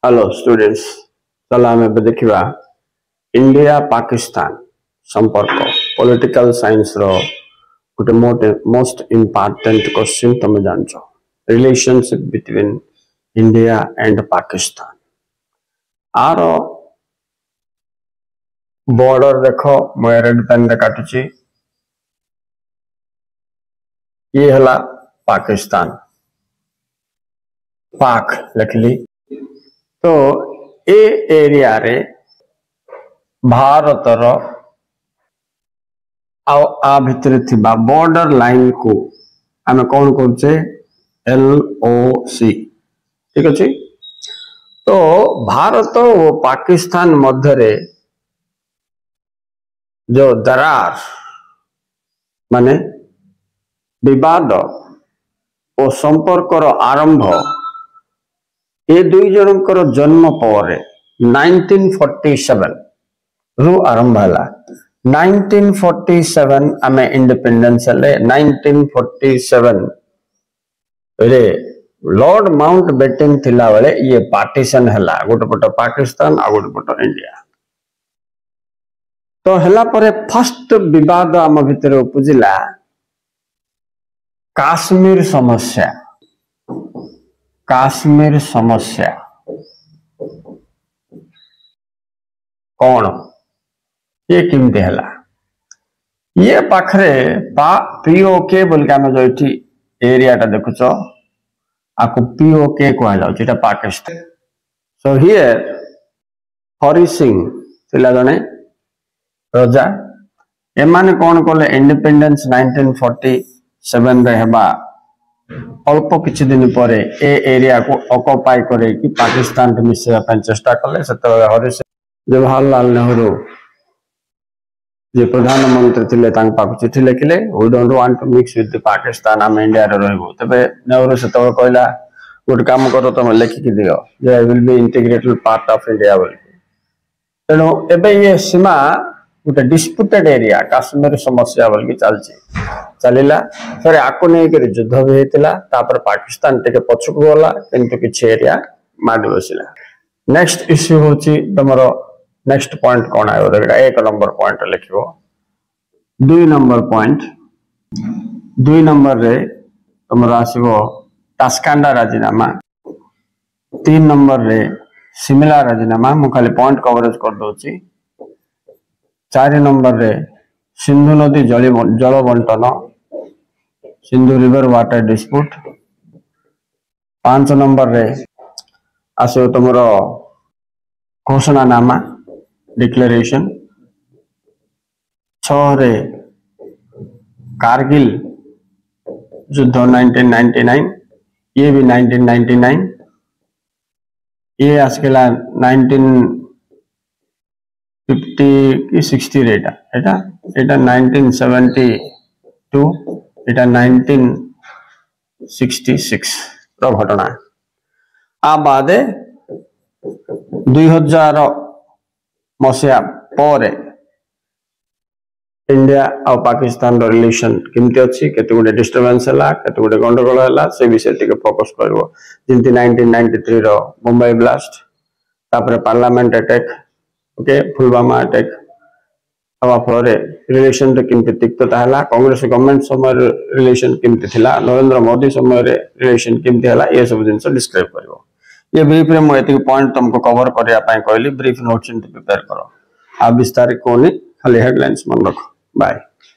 Hello students, चलो आम देखा इंडिया पाकिस्तान संपर्क पॉलिटिकल साइंस रो गोटे मोस्ट इम्पोर्टेंट क्वेश्चन तुम जान relationship between India and Pakistan. आर बॉर्डर देख मैं रेड पेन रे काटुची, ये हला पाकिस्तान, पाक लिखली। तो ए एरिया रे भारतर आ भितर थिबा बॉर्डर लाइन को आम कौन करुचे LOC, ठीक अच्छे। तो भारत और पाकिस्तान मध्य जो दरार माने विवाद और संपर्कर आरंभ ये दुई जनकर जन्म पर 1947 रु आरंभ है। 1947 आम इंडिपेंडेंस हेले। 1947 रे लॉर्ड माउंट बेटन थिला बेले ये पार्टीशन हैला, गोटे पट पाकिस्तान आ गोटे पट इंडिया। तो हैला परे फर्स्ट विवाद आम भितर उपजिला काश्मीर समस्या। काश्मीर समस्या कौन ये किमती है? ये पाखरे POK बोल के आम जो एरिया देखुच आपको POK कह पाकिस्तान। सो हियर हरि सिंह थिला जने राजा, एमाने कौन कले इंडिपेंडेंस 1947 रे हेबा अल्प किछि दिन पर ए एरिया को ऑक्युपाई करे कि पाकिस्तान रे मिसेबा चेष्टा कले। सेते हरि सिंह जवाहरलाल नेहरू जे प्रधानमंत्री थिले तांग पाक चिठी लिखिले, we don't want to mix with Pakistan, आम इंडिया रे रहबो। तबे नेहरू सेते कहला गोटे काम करो तुम लिखिक दियो जे I will be integrated part of India बोल। तेणु एबे ये सीमा गोटे डिस्प्यूटेड एरिया काश्मीर समस्या बोल की चलला। फिर आको नहीं कर युद्ध भी होता, तापर पाकिस्तान टे पछक गला किंतु किछि एरिया माडी बसिला। नेक्स्ट इश्यू होची तमरो नेक्स्ट पॉइंट कौन आयो देखा। 1 नंबर पॉइंट लिखो। 2 नंबर पॉइंट 2 नंबर रे तुम आसो टास्कांडा राजीनामा। 3 नंबर रे सिमिला राजीनामा, मु खाली पॉइंट कवरेज कर दोची। 4 नंबर रे सिंधु नदी जल बंटन, Sindhu river water dispute. 5 number रे आसो तुमरो घोषणानामा डिक्लेरेशन। 6 रे कारगिल युद्ध 1999, ये भी 1999। ये आसकेला 1950 कि 60 रेटा एटा 1972, एटा 1966 रो घटना। आ बादे 2000 मसिया पर इंडिया और पाकिस्तान रिलेशन केमती अच्छी, केते गुडे डिस्टर्बेंस है, केते गुडे गंडगोल है, से विषय टिके फोकस करबो। जेंति 1993 रो मुंबई ब्लास्ट, तापर parliament attack, okay Pulwama attack हवा फल रिलेशन रे केमती तिक्तता है, कांग्रेस गवर्नमेंट समय रिलेशन केमती थिला, नरेंद्र मोदी समय रिलेशन केमती है, ये सब जिन डिस्क्राइब करबो। ये ब्रीफ रे मैं एतिक पॉइंट तुमको कवर करया पाए कहली। ब्रीफ नोट्स प्रिपेयर करो, आ विस्तार कोनी खाली हेडलाइंस मन रखो। बाय।